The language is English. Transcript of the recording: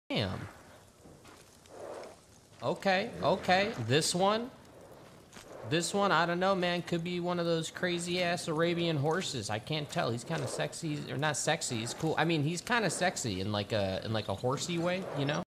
Damn. Okay, okay. This one, I don't know, man. Could be one of those crazy ass Arabian horses. I can't tell. He's kind of sexy, or not sexy. He's cool. I mean, he's kind of sexy in like a horsey way, you know?